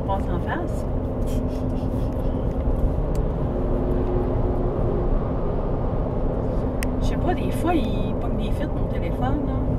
passe en face. Je sais pas, des fois, il pogne des fuites mon téléphone, là.